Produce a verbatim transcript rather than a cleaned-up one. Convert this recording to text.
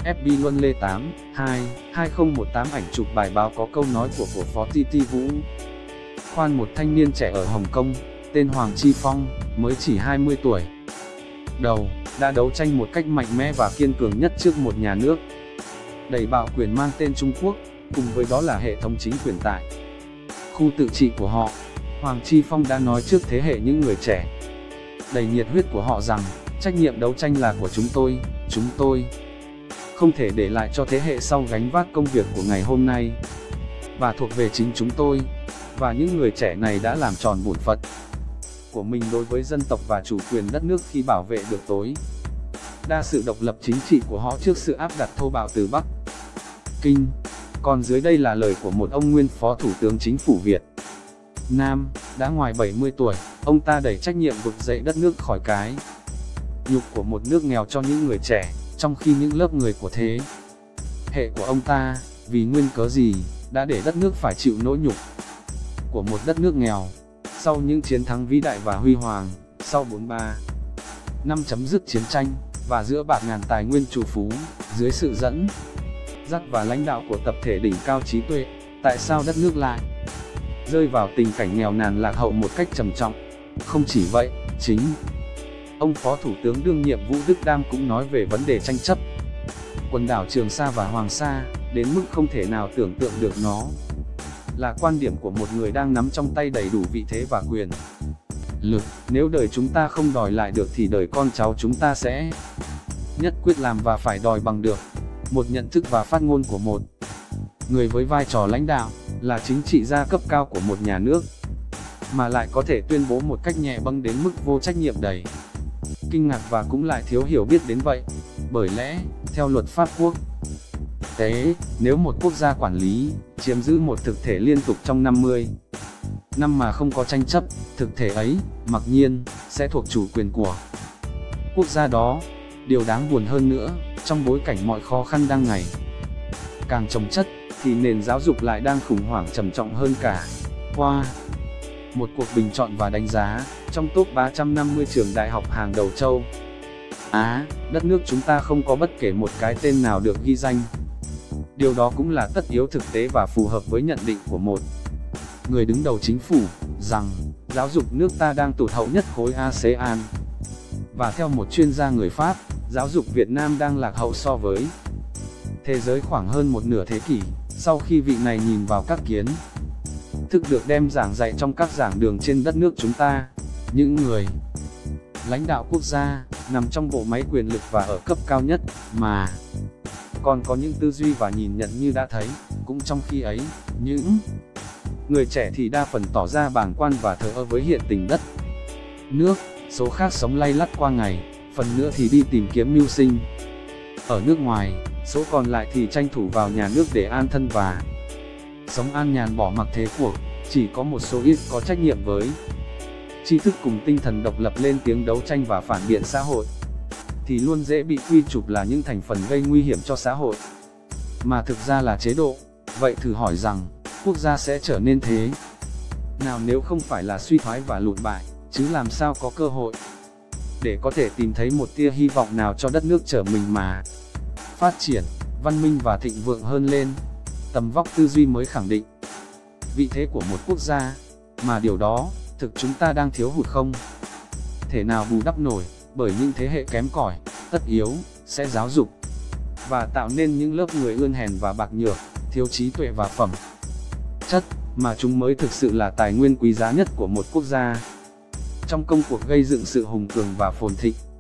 ép pê Luân Lê tám, hai, hai không một tám ảnh chụp bài báo có câu nói của của Phó Ti Ti Vũ. Khoan một thanh niên trẻ ở Hồng Kông, tên Hoàng Chi Phong, mới chỉ hai mươi tuổi. Đầu, đã đấu tranh một cách mạnh mẽ và kiên cường nhất trước một nhà nước đầy bạo quyền mang tên Trung Quốc, cùng với đó là hệ thống chính quyền tại khu tự trị của họ. Hoàng Chi Phong đã nói trước thế hệ những người trẻ đầy nhiệt huyết của họ rằng, trách nhiệm đấu tranh là của chúng tôi, chúng tôi không thể để lại cho thế hệ sau gánh vác công việc của ngày hôm nay, và thuộc về chính chúng tôi, và những người trẻ này đã làm tròn bổn phận của mình đối với dân tộc và chủ quyền đất nước khi bảo vệ được tối đa sự độc lập chính trị của họ trước sự áp đặt thô bạo từ Bắc Kinh. Còn dưới đây là lời của một ông nguyên Phó Thủ tướng Chính phủ Việt Nam, đã ngoài bảy mươi tuổi, ông ta đẩy trách nhiệm vực dậy đất nước khỏi cái nhục của một nước nghèo cho những người trẻ, trong khi những lớp người của thế hệ của ông ta, vì nguyên cớ gì, đã để đất nước phải chịu nỗi nhục của một đất nước nghèo. Sau những chiến thắng vĩ đại và huy hoàng, sau bốn mươi ba năm chấm dứt chiến tranh, và giữa bạt ngàn tài nguyên trù phú, dưới sự dẫn dắt và lãnh đạo của tập thể đỉnh cao trí tuệ, tại sao đất nước lại rơi vào tình cảnh nghèo nàn lạc hậu một cách trầm trọng? Không chỉ vậy, chính ông Phó Thủ tướng đương nhiệm Vũ Đức Đam cũng nói về vấn đề tranh chấp quần đảo Trường Sa và Hoàng Sa, đến mức không thể nào tưởng tượng được nó là quan điểm của một người đang nắm trong tay đầy đủ vị thế và quyền lực. Nếu đời chúng ta không đòi lại được thì đời con cháu chúng ta sẽ nhất quyết làm và phải đòi bằng được. Một nhận thức và phát ngôn của một người với vai trò lãnh đạo, là chính trị gia cấp cao của một nhà nước, mà lại có thể tuyên bố một cách nhẹ bâng đến mức vô trách nhiệm đầy kinh ngạc và cũng lại thiếu hiểu biết đến vậy. Bởi lẽ, theo luật pháp quốc tế, nếu một quốc gia quản lý, chiếm giữ một thực thể liên tục trong năm mươi năm mà không có tranh chấp, thực thể ấy, mặc nhiên, sẽ thuộc chủ quyền của quốc gia đó. Điều đáng buồn hơn nữa, trong bối cảnh mọi khó khăn đang ngày càng chồng chất, thì nền giáo dục lại đang khủng hoảng trầm trọng hơn cả. Qua một cuộc bình chọn và đánh giá, trong top ba trăm năm mươi trường đại học hàng đầu châu Á, đất nước chúng ta không có bất kể một cái tên nào được ghi danh. Điều đó cũng là tất yếu thực tế và phù hợp với nhận định của một người đứng đầu chính phủ, rằng giáo dục nước ta đang tụt hậu nhất khối a sê an. Và theo một chuyên gia người Pháp, giáo dục Việt Nam đang lạc hậu so với thế giới khoảng hơn một nửa thế kỷ. Sau khi vị này nhìn vào các kiến thức được đem giảng dạy trong các giảng đường trên đất nước chúng ta, những người lãnh đạo quốc gia, nằm trong bộ máy quyền lực và ở cấp cao nhất, mà còn có những tư duy và nhìn nhận như đã thấy, cũng trong khi ấy, những người trẻ thì đa phần tỏ ra bàng quan và thờ ơ với hiện tình đất nước, số khác sống lay lắt qua ngày, phần nữa thì đi tìm kiếm mưu sinh ở nước ngoài, số còn lại thì tranh thủ vào nhà nước để an thân và sống an nhàn bỏ mặc thế cuộc. Chỉ có một số ít có trách nhiệm với tri thức cùng tinh thần độc lập lên tiếng đấu tranh và phản biện xã hội, thì luôn dễ bị quy chụp là những thành phần gây nguy hiểm cho xã hội, mà thực ra là chế độ. Vậy thử hỏi rằng, quốc gia sẽ trở nên thế nào nếu không phải là suy thoái và lụi bại, chứ làm sao có cơ hội để có thể tìm thấy một tia hy vọng nào cho đất nước trở mình mà phát triển, văn minh và thịnh vượng hơn lên. Tầm vóc tư duy mới khẳng định vị thế của một quốc gia, mà điều đó, thực chúng ta đang thiếu hụt không thể nào bù đắp nổi, bởi những thế hệ kém cỏi, tất yếu, sẽ giáo dục và tạo nên những lớp người ươn hèn và bạc nhược, thiếu trí tuệ và phẩm chất, mà chúng mới thực sự là tài nguyên quý giá nhất của một quốc gia trong công cuộc gây dựng sự hùng cường và phồn thịnh.